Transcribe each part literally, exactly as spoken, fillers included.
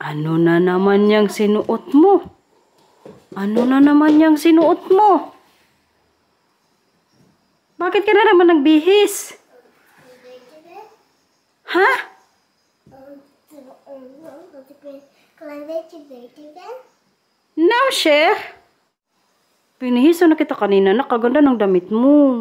Ano na naman yung sinuot mo? Ano na naman yung sinuot mo? Bakit ka na naman nagbihis? Ha? No, Chef. Pinihiso na kita kanina. Nakaganda ng damit mo.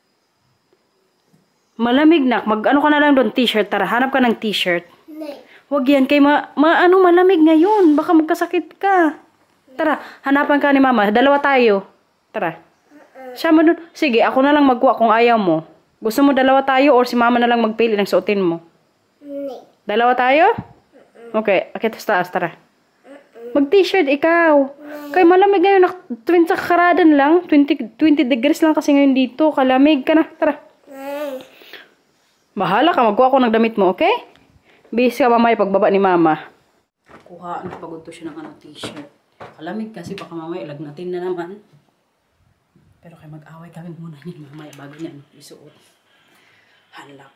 Malamig na. Mag-ano ka na lang doon, t-shirt. Tara, hanap ka ng t-shirt. Huwag yan. Kay ma, ma ano, malamig ngayon. Baka magkasakit ka. Tara, hanapan ka ni Mama. Dalawa tayo. Tara. Siya mo doon. Sige, ako na lang magkuha kung ayaw mo. Gusto mo dalawa tayo or si Mama na lang magpili ng suotin mo? Dalawa tayo? Okay, akit sa taas. Tara. Mag-t-shirt ikaw. Kay malamig ngayon. twenty sa karadan lang. twenty, twenty degrees lang kasi ngayon dito. Kalamig ka na. Tara. Bahala ka. Magkuha ko ng damit mo, okay? Bihis ka mamaya pagbaba ni Mama. Kuhaan. Pagod to siya ng ano, t-shirt. Kalamig kasi baka mamaya ilagnatin na naman. Pero kay mag-away kami muna niya mamaya bago niya ano, isuot. Halak.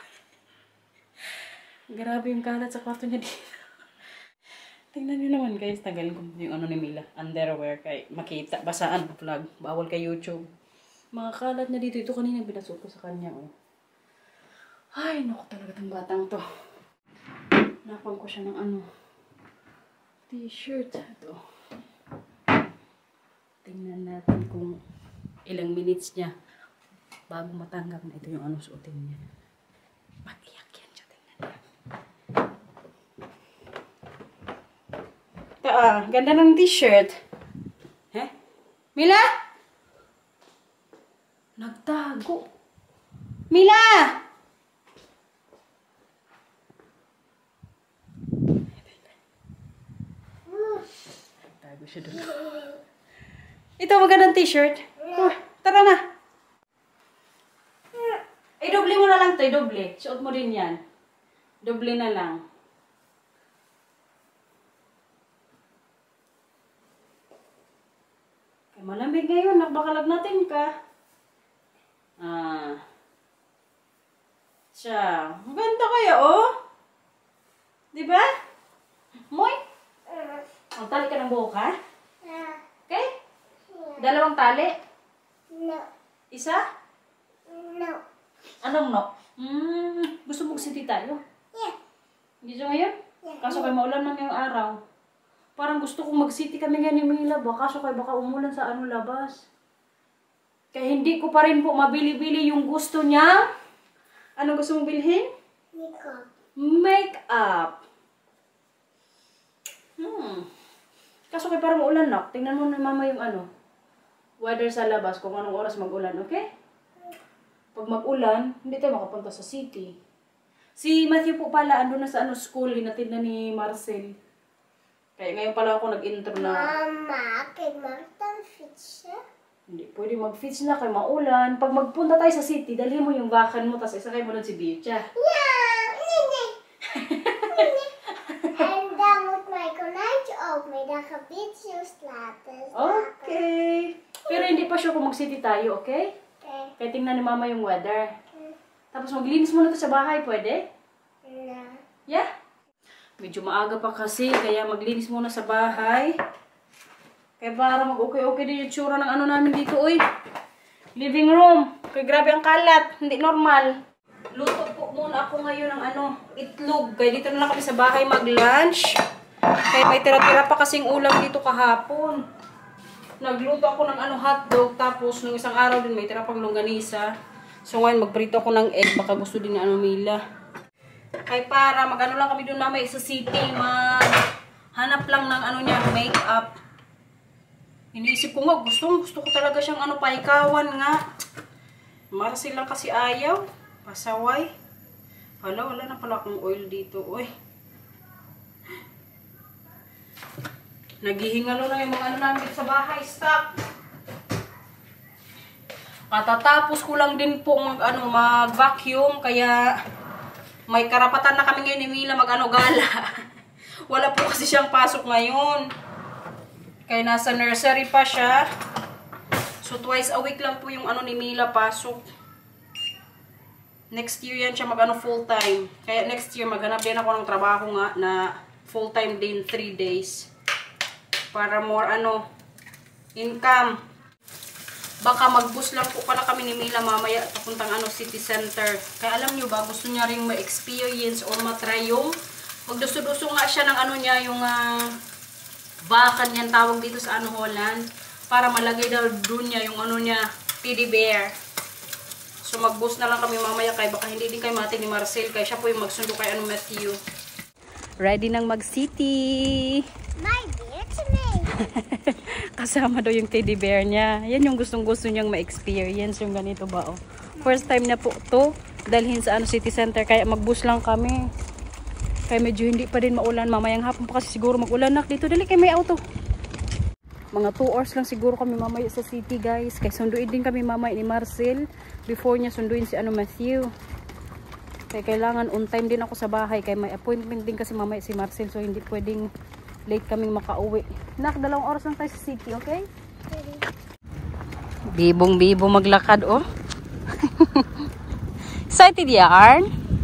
Grabe yung kalat sa kwarto niya dito. Tingnan niyo naman guys. Tagalin ko yung ano ni Mila. Underwear kay makita. Basaan. Vlog. Bawal kay YouTube. Mga kalat niya dito. Ito kanina binasuot ko sa kanya. Oh. Ay, naku talaga itong batang to. Napang ko siya ng ano. T-shirt. Ito. Tingnan natin kung ilang minutes niya bago matanggap na ito yung ano suotin niya. Mag-iyak yan siya. Tingnan niya. Ito ah. Ganda ng t-shirt. Eh? Mila? Nagtago. Mila! Nagtago siya doon. Ito, magandang t-shirt. Oh, tara na. Ay, doble mo na lang to. Doble. Suot mo din yan. Doble na lang. Kaya malamig ngayon. Nagbakalagnatin ka. Ah. Siya. Maganda kaya, oh. Diba? Moy? Ang tali ka ng buhok, ha? Okay? Dalawang tali? No. Isa? No. Anong no? Hmm, gusto mo city tayo? Yeah. Gusto ngayon? Yeah. Kaso kay maulan man ngayong araw. Parang gusto kong mag-city kami ngayon ni Mila ba? Kaso kay baka umulan sa ano labas. Kaya hindi ko pa rin po mabili-bili yung gusto niya. Ano gusto mong bilhin? Makeup. Makeup. Hmm. Kaso kay parang ulan na. Tingnan mo na Mama yung ano. Weather sa labas, kung anong oras mag-ulan, okay? Pag mag-ulan, hindi tayo makapunta sa city. Si Matthew po pala, ando na sa ano, school, hinatid na ni Marcel. Kaya ngayon pala ako nag-intro na... Mama, kay Martin fits siya? Hindi, pwede mag-fits na kay maulan. Pag magpunta tayo sa city, dalhin mo yung vacan mo, tapos isakay mo lang si Bicha. Yeah! Hindi! And damit may kunaj og may nakabitsyo lattes. Okay. Pero hindi pa sure kung mag-city tayo, okay? Okay. Kaya tingnan ni Mama yung weather. Okay. Tapos maglinis muna to sa bahay, pwede? No. Yeah? Medyo maaga pa kasi, kaya maglinis muna sa bahay. Kaya para mag-okay-okay din yung tsura ng ano namin dito, uy. Living room. Kaya grabe ang kalat. Hindi normal. Luto po muna ako ngayon ng ano, itlog. Kaya dito na lang kami sa bahay mag-lunch. Kaya may tira-tira pa kasing ulam dito kahapon. Nagluto ako ng ano, hotdog. Tapos, nung isang araw din may tira pang longganisa. So, ngayon magprito ako ng egg. Baka gusto din ni ano, Mila. Kaya para mag-ano lang kami doon mamaya sa city. Maghanap lang ng ano niya, make-up. Iniisip ko nga, gusto, gusto ko talaga siyang ano, paikawan nga. Marcel lang kasi ayaw. Pasaway. Hala, wala na pala akong oil dito. Uy. Naghihingalo na yung mga ano namin sa bahay. Stop. Katatapos ko lang din po mag, ano, mag-vacuum. Kaya may karapatan na kami ngayon ni Mila mag-ano gala. Wala po kasi siyang pasok ngayon. Kaya nasa nursery pa siya. So twice a week lang po yung ano ni Mila pasok. Next year yan siya mag-ano full time. Kaya next year maghanap din ako ng trabaho nga na full time din three days. Para more ano, income. Baka mag-bus lang po pala kami ni Mila mamaya papuntang ano, city center. Kaya alam nyo ba, gusto niya rin ma-experience or matry yung magduso-duso nga siya ng ano niya, yung uh, bakan yan tawag dito sa ano, Holland. Para malagay daw doon niya yung ano niya, teddy bear. So mag-bus na lang kami mamaya kaya baka hindi din kay mati ni Marcel. Kaya siya po yung magsundo kay ano, Matthew. Ready nang mag-city. My bear to me. Kasama daw yung teddy bear niya. Yan yung gustong-gusto niyang ma-experience. Yung ganito ba, oh. First time niya po to dalhin sa ano, city center. Kaya mag-bus lang kami. Kaya medyo hindi pa din maulan. Mamayang hapon pa kasi siguro mag-ulan na. Dito, dali kayo may auto. Mga two hours lang siguro kami mamaya sa city, guys. Kaya sunduin din kami mamaya ni Marcel. Before niya sunduin si ano, Matthew. Kaya kailangan on time din ako sa bahay. Kaya may appointment din kasi mamaya si Marcel. So hindi pwedeng late kaming makauwi. Nak, dalawang oras lang tayo sa city, okay? Bibong-bibo maglakad, oh. Excited yarn?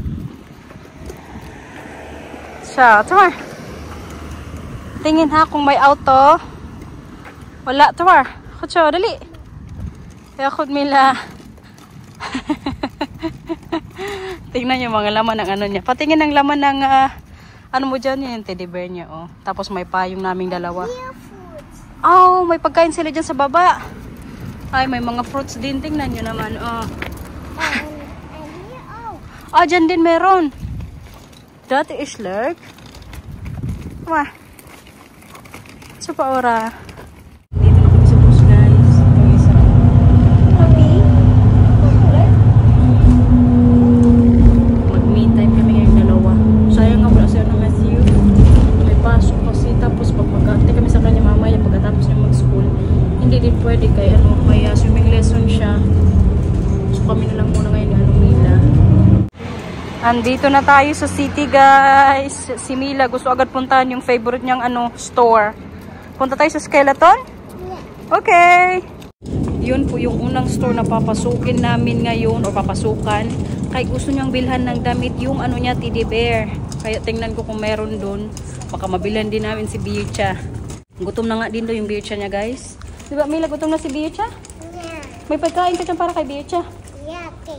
Siya, tumar. Tingin ha kung may auto. Wala, tumar. Kutso, dali. Kaya kut Mila. Tingnan niyo mga laman ng ano niya. Patingin ng laman ng uh, ano mo dyan, yung teddy bear niya, oh. Tapos may payong naming dalawa. Oh, may pagkain sila dyan sa baba. Ay, may mga fruits din. Tingnan nyo naman, oh. Ah, dyan din meron. Dati is lurk. Wah. So pa ora. Dito na kami sa bus, guys. Ito isa. Happy? Mag-meet time kami ngayong dalawa. Sayang nga wala siya ng Matthew. May pasok kasi. Tapos pag mag-ante kami sa kanya mamaya pagkatapos niya mag-school, hindi din pwede kay ano, may uh, swimming lesson siya. So kami na lang muna ngayon ni ano, Mila. Andito na tayo sa city, guys. Si Mila gusto agad puntahan yung favorite niyang ano, store. Punta tayo sa Skeleton? Okay. Yun po yung unang store na papasukin namin ngayon o papasukan. Kaya gusto niyang bilhan ng damit yung ano niya, teddy bear. Kaya tingnan ko kung meron doon. Baka mabilan din namin si Bircha. Gutom na nga din doon yung Bircha niya, guys. Diba Mila, gutom na si Bircha? Yeah. May pagkain ka dyan para kay Bircha. Yeah, okay.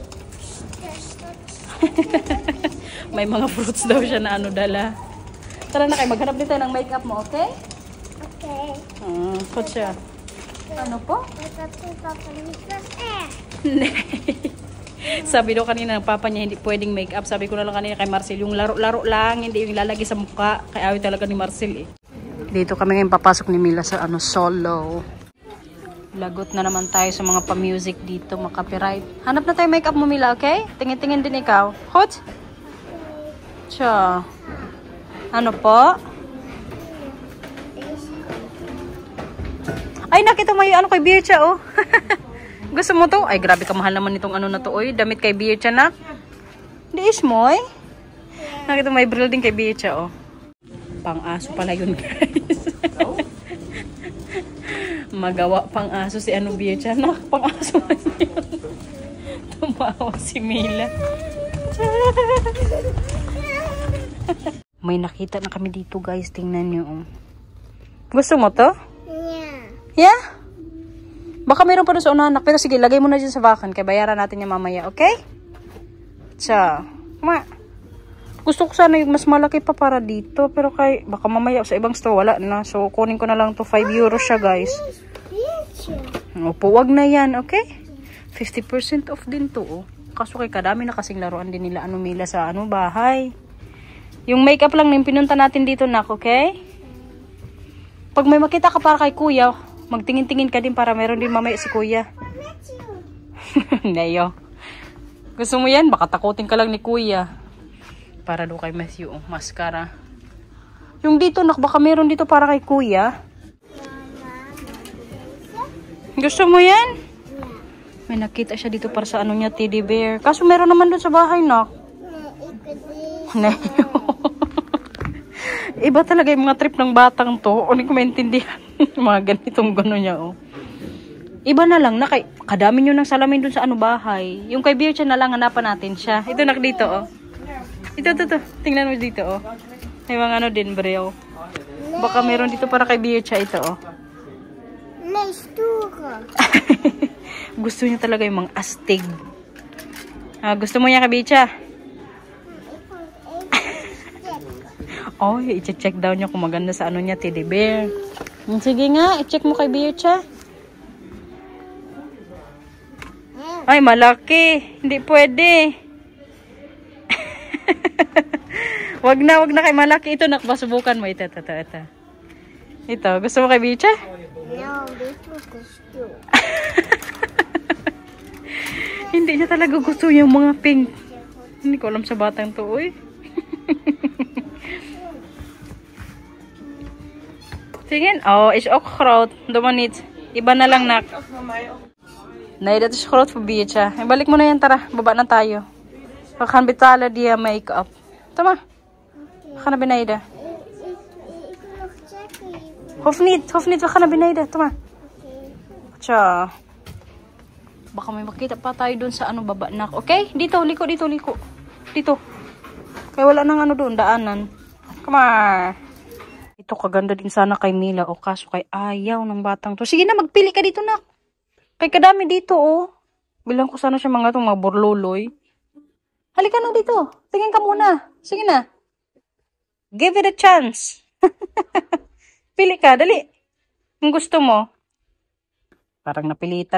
May mga fruits daw siya na ano dala. Tara na kayo, maghanap din tayo ng makeup mo, okay? Okay. Ah, kot siya. Ano po? Eh. Sabi daw kanina ng papa niya hindi pwedeng makeup. Sabi ko na lang kanina kay Marcel, yung laro-laro lang, hindi yung lalagay sa mukha. Kaya ayaw talaga ni Marcel eh. Dito kami ngayon papasok ni Mila sa ano, solo. Lagot na naman tayo sa mga pa-music dito, mga copyright. Hanap na tayo makeup mo, Mila, okay? Tingin-tingin din ikaw. Hot? Tiyo. Ano po? Ay, nakita mo yung ano kay Bircha, oh. Gusto mo to? Ay, grabe kamahal naman itong ano na to, oy. Damit kay Bircha, nak. Hindi is mo, eh. Nakita mo, may brill din kay Bircha, oh. Pang-aso pala yun, guys. Magawa pang aso si ano Bircha. Nak, pang aso man yun. Tumawa si Mila. May nakita na kami dito, guys. Tingnan nyo. Oh. Gusto mo to? Yeah. Yeah? Baka mayroon pa doon sa unahan. Pero sige, lagay mo na dyan sa vacan. Kaya bayaran natin yung mamaya, okay? Tsa. Ma. Gusto ko sana yung mas malaki pa para dito. Pero kay, baka mamaya sa ibang store wala na. So, kunin ko na lang to. five euros siya, guys. Opo, wag na yan, okay? fifty percent off din to, oh. Kaso kay kadami na kasing laruan din nila ano Mila sa ano bahay. Yung makeup lang na yung pinunta natin dito, nak, okay? Pag may makita ka para kay kuya, magtingin-tingin ka din para meron din mamaya si kuya. Nayo. Gusto mo yan? Baka takutin ka lang ni kuya. Para do kay Matthew, oh, mascara. Yung dito, nak, baka meron dito para kay kuya. Gusto mo yan? May nakita siya dito para sa ano niya, teddy bear. Kaso meron naman doon sa bahay, nak. Iba talaga yung mga trip ng batang to. Hindi ko maintindihan. Mga ganitong gano'n niya, oh. Iba na lang, na kay, kadami nyo ng salamin dun sa ano bahay. Yung kay Bircha na lang, hanapan natin siya. Ito, nak, dito, oh. Ito, ito, ito. Tingnan mo dito, oh. May mga ano din, Breo. Baka meron dito para kay Bircha ito, oh. Nice turo. Gusto niya talaga yung mga astig. Ah, gusto mo niya kay Bircha? Oh, i-check daw niya kung maganda sa ano niya, teddy bear. Sige nga, i-check mo kay Bircha. Ay, malaki. Hindi pwede. Wag na, wag na kay malaki. Ito, nakpasubukan mo. Ito, ito, ito, ito. Ito, gusto mo kay Bircha? No, dito gusto. Hindi niya talaga gusto yung mga pink. Hindi ko alam sa batang to, uy. Tingin. Oh, is ook groot. Doe maar niet. Iba na lang, nak. Nee, dat is groot voor Bircha. Ibalik mo na yan, tara. Baba na tayo. We gaan betalen die make-up. Tama. We gaan naar beneden. Ik, ik, ik wil nog checken. Hoeft niet, hoeft niet. We gaan naar beneden. Tama. Oké. Tja. Baka may makita pa tayo dun sa ano baba, nak. Okay? Dito, liko, dito, liko. Dito. Kaya wala nang ano doon, daanan. Come on. Ito, kaganda din sana kay Mila. O kaso kay ayaw ng batang to. Sige na, magpili ka dito, nak. Kay kadami dito, oh. Bilang ko sana siya mga itong mga borloloy. Halika na dito. Tingin ka muna. Sige na. Give it a chance. Pili ka, dali. Kung gusto mo. Parang napilitan.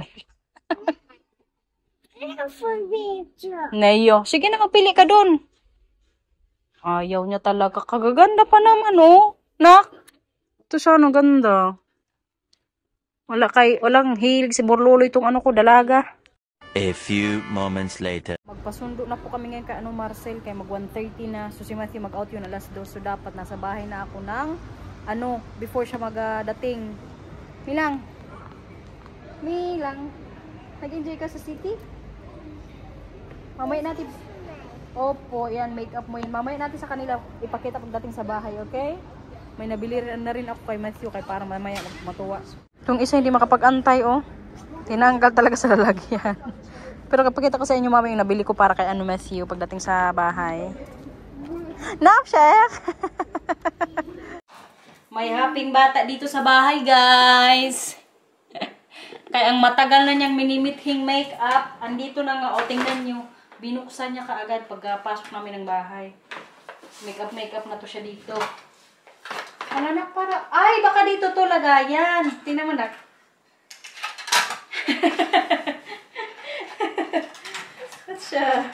Neyo. Sige na, magpili ka dun. Ayaw niya talaga. Kagaganda pa naman, oh. Nak. Ito sana ganda. Wala kay, walang hilig si Borlolo itong ano ko, dalaga. A few moments later. Magpasundo na po kami ngayon kay ano Marcel, kay mag one thirty na. So si Matthew mag-out yun alas dos. So dapat nasa bahay na ako ng ano, before siya magdating. Milang. Milang. Nag-enjoy ka sa city? Mamaya natin. Opo, yan, make up mo yun. Mamaya natin sa kanila ipakita pagdating sa bahay, okay? May nabili na rin ako kay Matthew kay para mamaya matuwa. Itong isa hindi makapag-antay, oh. Tinanggal talaga sa lalagyan. Pero kapag kita ko sa inyo, mama, yung nabili ko para kay ano Matthew pagdating sa bahay. Napshek! May haping bata dito sa bahay, guys. Kaya ang matagal na niyang minimithing makeup, andito na nga, o tingnan nyo. Binuksan niya kaagad pagkapasok namin ng bahay. Makeup, makeup na to siya dito. Wala na para, ay, baka dito to lagayan. Tingnan mo na. What's siya?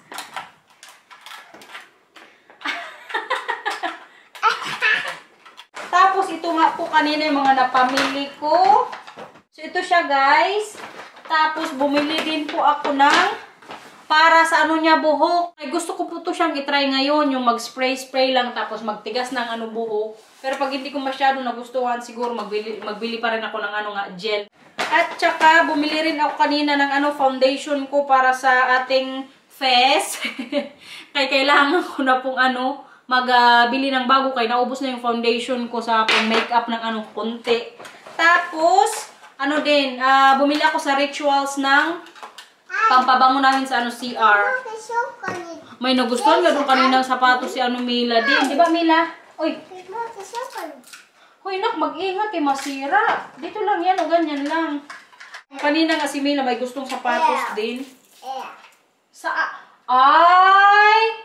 Tapos ito nga po kanina yung mga napamili ko. So ito siya, guys. Tapos bumili din po ako ng para sa ano niya buhok. Ay, gusto ko po to siyang itry ngayon. Yung mag-spray-spray lang tapos magtigas ng ano buhok. Pero pag hindi ko masyado nagustuhan, siguro magbili, magbili pa rin ako ng ano nga, gel. At saka, bumili rin ako kanina ng ano, foundation ko para sa ating face. Kaya kailangan ko na pong ano, magbili uh, ng bago. Kaya naubos na yung foundation ko sa pang makeup ng ano, konti. Tapos, ano din, uh, bumili ako sa Rituals ng pampabango namin sa ano, C R. May nagustuhan nga doon kaninang sapatos si ano, Mila din. Di ba, Mila? Uy. Hoy, nak, mag-ingat eh, masira. Dito lang yan o ganyan lang. Kanina nga si Mila may gustong sapatos din. Sa... Ay!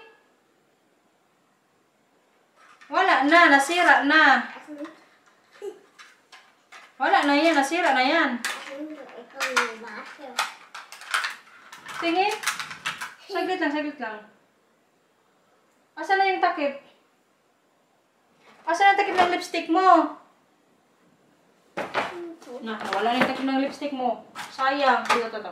Wala na, nasira na. Wala na yan, nasira na yan. Tingin. Saglit lang, saglit lang. Asan na yung takip? Asan ang takip ng lipstick mo? Na, wala na yung takip ng lipstick mo. Sayang. Dito, to, to.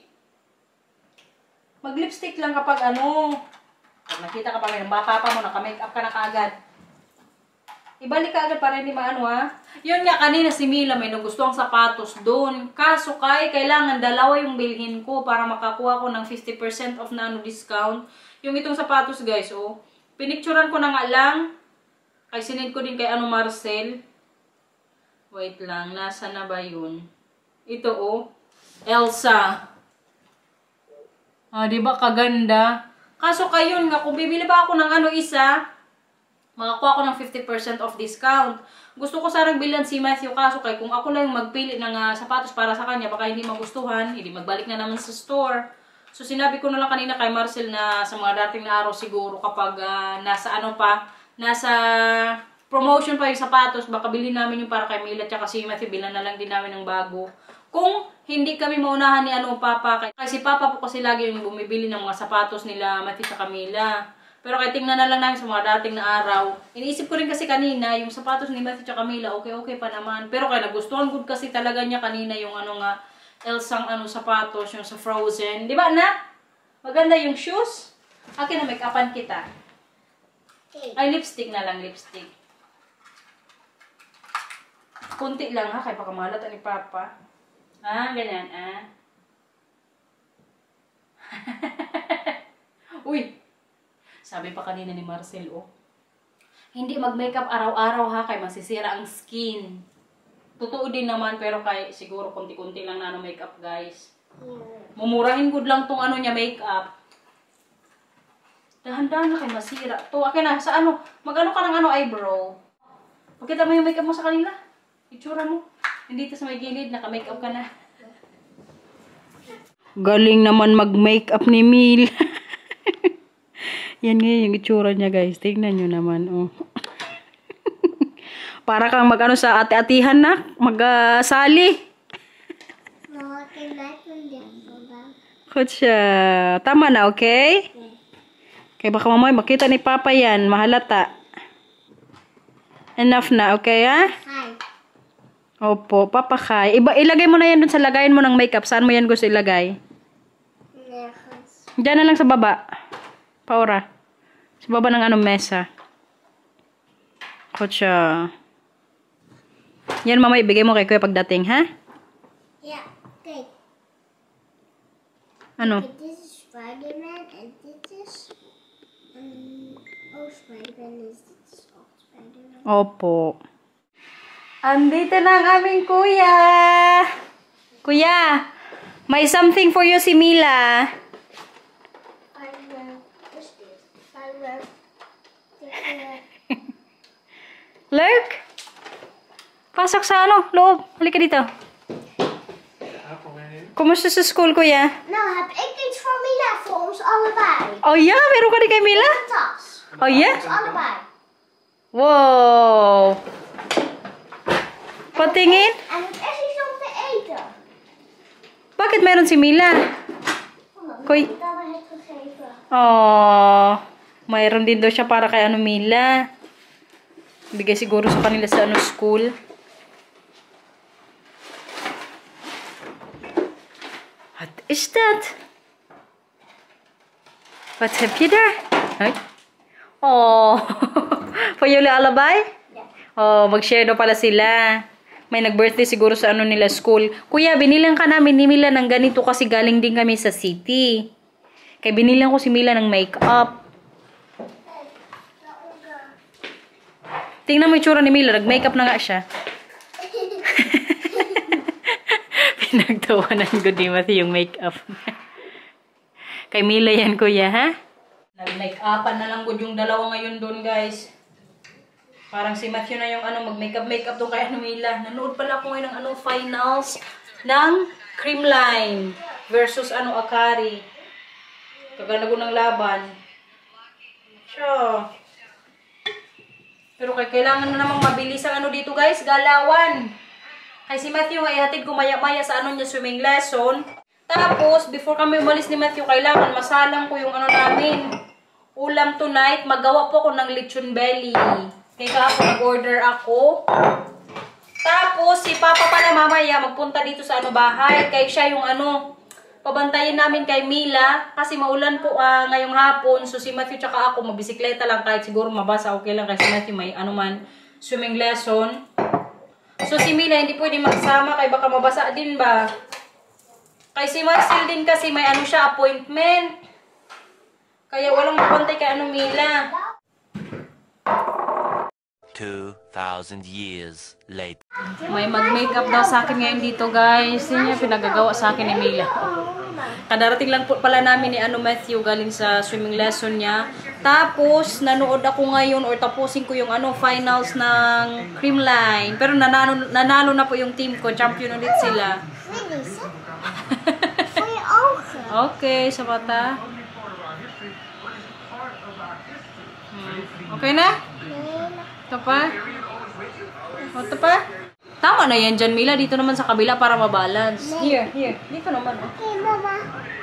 Mag-lipstick lang kapag ano. Pag nakita ka pa ng papa mo, naka-make up ka na kaagad. Ibalik ka agad para hindi maano, ha. Yun nga, kanina si Mila may nagustuhang sapatos doon. Kaso kay, kailangan dalawa yung bilhin ko para makakuha ko ng fifty percent off na ano discount. Yung itong sapatos, guys, oh. Pinicturan ko na nga lang. Ay, sinend ko din kay ano Marcel. Wait lang, nasa na ba yun? Ito, oh. Elsa. Ah, di ba kaganda? Kaso kayon nga, kung bibili ba ako ng ano isa, makakuha ko ng fifty percent off discount. Gusto ko sarang bilan si Matthew, kaso kay kung ako lang magpili ng uh, sapatos para sa kanya, baka hindi magustuhan, hindi magbalik na naman sa store. So sinabi ko na lang kanina kay Marcel na sa mga dating na araw siguro kapag uh, nasa ano pa, nasa promotion pa yung sapatos, baka bilhin namin yung para kay Mila at si Matthew, bilan na lang din namin ng bago. Kung hindi kami maunahan ni ano Papa, kasi Papa po kasi lagi yung bumibili ng mga sapatos nila Matthew at Camila. Pero kaya tingnan na lang namin sa mga dating na araw. Iniisip ko rin kasi kanina, yung sapatos ni Matthew at Camila, okay-okay pa naman. Pero kaya nagustuhan good kasi talaga niya kanina yung ano nga, Elsang ano sapatos, yung sa Frozen. Di ba, anak? Maganda yung shoes. Akin na make-upan kita. Ay, lipstick na lang, lipstick. Kunti lang ha, kaya pakamalat ni Papa. Ah, ganyan, ah. Uy! Sabi pa kanina ni Marcel, oh. Hindi mag-makeup araw-araw ha, kaya masisira ang skin. Totoo din naman, pero kay siguro konti-konti lang na ano makeup, guys. Mumurahin good lang tong ano niya makeup. Dahan-dahan na kay masira. To, akin na, sa ano, mag-ano ka ng ano eyebrow. Pakita mo yung makeup mo sa kanila. Itsura mo. Hindi ito sa may gilid, naka-makeup ka na. Galing naman mag-makeup ni Mil. Yan nga yung itsura niya, guys. Tingnan nyo naman, oh. Para kang mag-ano sa ate-atihan na, mag-sali. Kutsa. Tama na, okay? Okay, baka mamay makita ni Papa yan. Mahalata. Enough na, okay, ha? Hi. Opo, Papa Kai. Iba, ilagay mo na yan dun sa lagayin mo ng makeup. Saan mo yan gusto ilagay? Diyan na lang sa baba. Paura. Sa baba ng anong mesa. Kutsa. Yan, mama, ibigay mo kay Kuya pagdating, ha? Yeah, okay. Ano? Okay, this is Spider-Man and this is... Um, oh, Spider-Man is this oh, Spider-Man. Opo. Andito na ang aming kuya. Kuya, may something for you si Mila. I will... What's this? I will... Take it. Look. Pasok sa ano, loob. Halika dito. Kumusta sa school, kuya? Nou heb ik iets voor Mila voor ons allebei. Oh ja, meron ka din kay Mila? Een tas. Oh ja? Ons allebei. Wow. Patingin. En het is iets om te eten. Bakit meron si Mila? Omdat Koy. ik dat heeft gegeven. Oh, mayroon din daw siya para kay ano Mila. Bigay siguro sa kanila sa ano school. What is that? What have you there? Ay. Oh, for you alabay? Yeah. Oh, mag-share daw pala sila. May nag-birthday siguro sa ano nila school. Kuya, binilang ka namin ni Mila ng ganito kasi galing din kami sa city. Kaya binilang ko si Mila ng makeup. Tingnan mo yung tsura ni Mila. Nag-makeup na nga siya. Pinagtawanan ko di mati yung makeup. Kay Mila yan, kuya, ha? Nag-makeupan na lang ko yung dalawa ngayon doon, guys. Parang si Matthew na yung ano, mag-makeup-makeup doon kay ano Mila. Nanood pala ako ngayon ng ano, finals ng Creamline versus ano, Akari. Kaganda ko ng laban. Sure. Pero kay kailangan na namang mabilis ang ano dito, guys, galawan. Kay si Matthew ay hatid ko maya-maya sa ano niya swimming lesson. Tapos, before kami umalis ni Matthew, kailangan masalang ko yung ano namin. Ulam tonight, magawa po ako ng lechon belly. Kaya kahapon nag-order ako. Tapos, si Papa pala mamaya magpunta dito sa ano bahay. Kaya siya yung ano, pabantayin namin kay Mila. Kasi maulan po uh, ngayong hapon. So, si Matthew tsaka ako, mabisikleta lang kahit siguro mabasa. Okay lang kasi si Matthew may ano man, swimming lesson. So, si Mila hindi pwede magsama kaya baka mabasa din ba? Kay si Marcel din kasi may ano siya, appointment. Kaya walang mabantay kay ano Mila. Two thousand years later. May mag-makeup daw sa akin ngayon dito, guys. Yun yung pinagagawa sa akin ni Mila. Kadarating lang po pala namin ni ano Matthew galing sa swimming lesson niya. Tapos, nanood ako ngayon or tapusin ko yung ano finals ng Creamline. Pero nanalo, nanalo na po yung team ko. Champion ulit sila. Okay, sa mata. Hmm. Okay na? Ito pa? Ito pa? Tama na yan dyan, Mila. Dito naman sa kabila para mabalance. Here, here. Dito naman. Okay, Mama.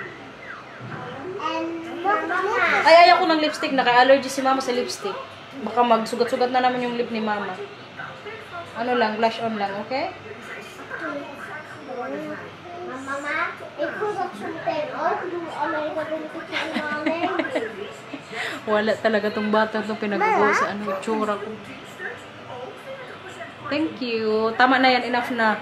And Mama. Ay, ayaw ko ng lipstick. Naka-allergy si Mama sa lipstick. Baka magsugat-sugat na naman yung lip ni Mama. Ano lang, blush on lang, okay? Mama, ikaw sa sunten. Oh, kung ano yung gagawin ko sa inamin. Wala talaga tong bata itong pinagagawa sa ano, itsura ko. Thank you. Tama na yan. Enough na.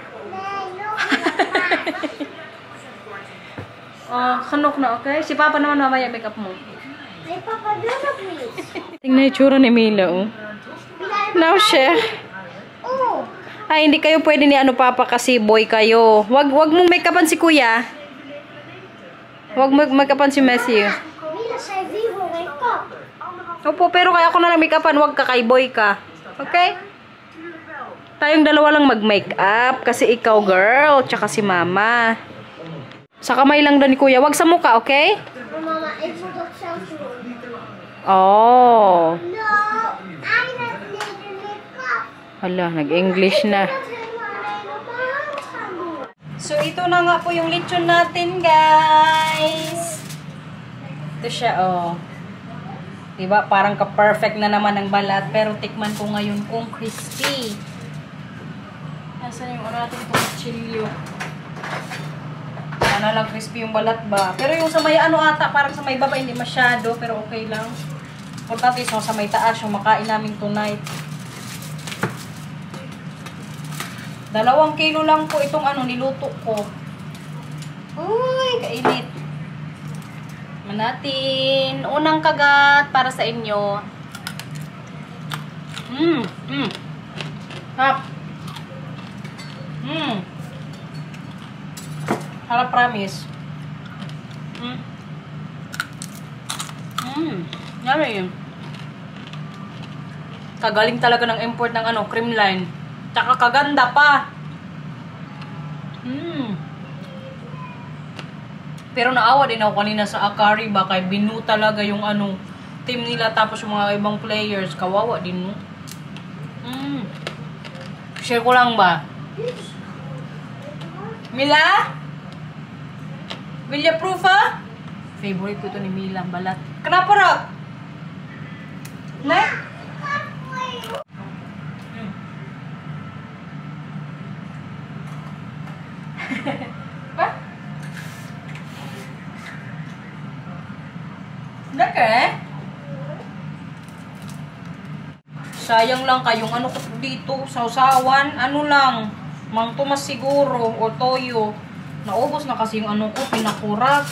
Oh, kanok na, okay? Si Papa naman mamaya make up mo. Ay, Papa, do na please. Tingnan yung itsura ni Mila, oh. Now, chef. Oh. Ay, hindi kayo pwede ni ano Papa kasi boy kayo. Wag wag mong make upan si Kuya. Wag mag make upan si Matthew. Mila, sa vivo, wake up. Opo, pero kaya ako na lang make upan, wag ka kay boy ka. Okay? Tayong dalawa lang mag-make up kasi ikaw girl, tsaka si Mama. Sa kamay lang daw ni Kuya, wag sa mukha, okay? Mama, ikaw sa selfie. Oh. No, I don't need to make up. Hala, nag-English na. So, ito na nga po yung lechon natin, guys. Ito siya, oh. Diba? Parang ka-perfect na naman ang balat. Pero tikman ko ngayon kung crispy. Nasaan yung ano natin itong chilio? Sana lang crispy yung balat ba? Pero yung sa may ano ata, parang sa may baba hindi masyado. Pero okay lang. Importante so, sa may taas yung makain namin tonight. Dalawang kilo lang po itong ano, niluto ko. Uy, kainit. Natin. Unang kagat para sa inyo. Mmm, mmm. Hap. Mmm. Harap promise. Mmm. Mmm. Yummy yun. Kagaling talaga ng import ng ano, Creamline. Tsaka kaganda pa. Hmm. Pero naawa din ako kanina sa Akari ba kay binu talaga yung ano team nila tapos yung mga ibang players kawawa din mo. Hmm. Share ko lang ba? Mila? Will you proof ha? Favorite ko ito ni Mila, balat. Kenapa rak? Ne? Apa? Udah ke? Sayang lang kayong ano ko dito, sausawan, ano lang, Mang Tomas siguro, o toyo. Naubos na kasi yung ano ko, pinakurak.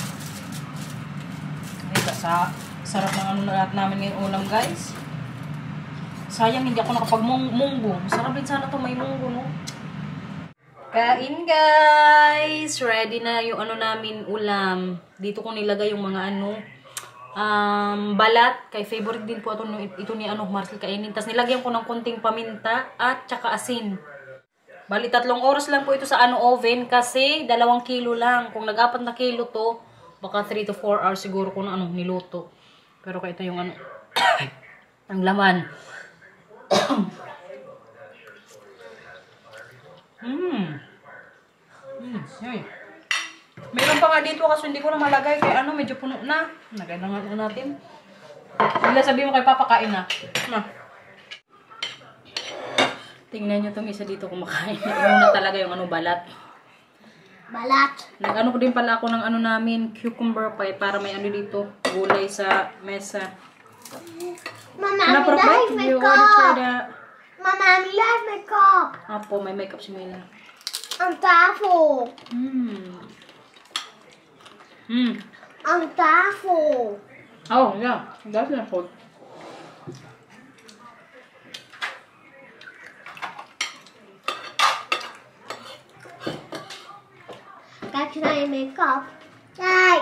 Ay, sa sarap ng ano na namin ngayong ulam, guys. Sayang, hindi ako nakapag-munggo. Masarap din sana to may munggo, no? Kain, guys! Ready na yung ano namin ulam. Dito ko nilagay yung mga ano, um, balat. Kay favorite din po ito, ito ni ano, Marcel kainin. Tapos nilagyan ko ng konting paminta at tsaka asin. Bali, tatlong oras lang po ito sa ano oven kasi dalawang kilo lang. Kung nag-apat na kilo to, baka three to four hours siguro kung ano, niluto. Pero kaya ito yung ano, ang laman. Hmm. Hmm, yun. Meron pa nga dito kasi hindi ko na malagay kaya ano, medyo puno na. Lagay na nga natin. Hindi sabihin mo kay Papa kain na. Na. Tingnan nyo itong isa dito kumakain. Yung na talaga yung ano, balat. Balat. Nag-ano ko din pala ako ng ano namin, cucumber pie para may ano dito, gulay sa mesa. Mama, Kenapa, I like Rob? You want to try makeup. that? Mama, I like makeup. Apo, may makeup si Mila. Ang tafo. Hmm. Hmm. Ang tafo. Oh, yeah. That's not food. Dad, can I make up? Dad!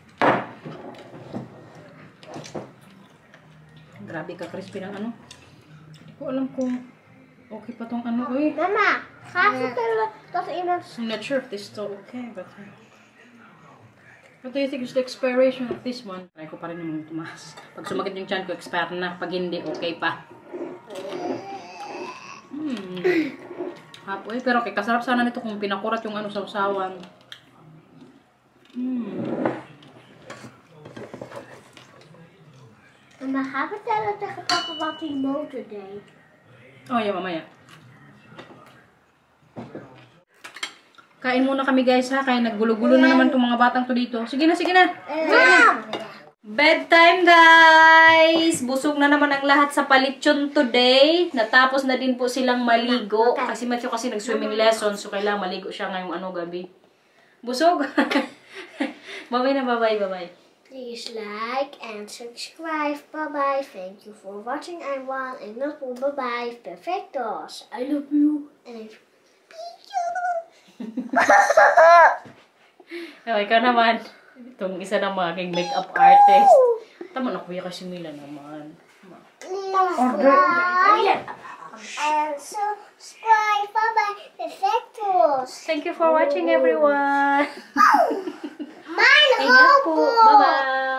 Grabe ka, crispy ng ano. Hindi ko alam kung okay pa tong ano. Uy, Mama, kasi talaga, dat iemand... I'm not sure if this is still okay, but... uh, What do you think is the expiration of this one? Try ko pa rin yung tumaas. Pag sumakit yung chan ko, expire na. Pag hindi, okay pa. Hmm. Hapoy, pero kay kasarap sana nito kung pinakurat yung ano sa usawan. Hmm. Mama, ga vertellen tegen papa wat die motor deed. Oh, yeah, mamaya. Kain muna kami guys ha, kaya naggulo-gulo na naman itong mga batang to dito. Sige na, sige na. Sige na. Bedtime guys! Busog na naman ang lahat sa palitsyon today. Natapos na din po silang maligo. Kasi Matthew kasi nag-swimming lesson, so kailangan maligo siya ngayong ano gabi. Busog? Bye-bye na, bye-bye, bye-bye. Please like and subscribe. Bye-bye. Thank you for watching everyone. And not bye-bye. Perfectos. I love you. And I Oh, ikaw naman. Itong isa ng mga aking makeup artist. Tama na kuya kasi Mila naman. Like and subscribe. Bye-bye. Perfectos. Thank you for watching everyone. Mine Ingat po. hopo. Bye-bye.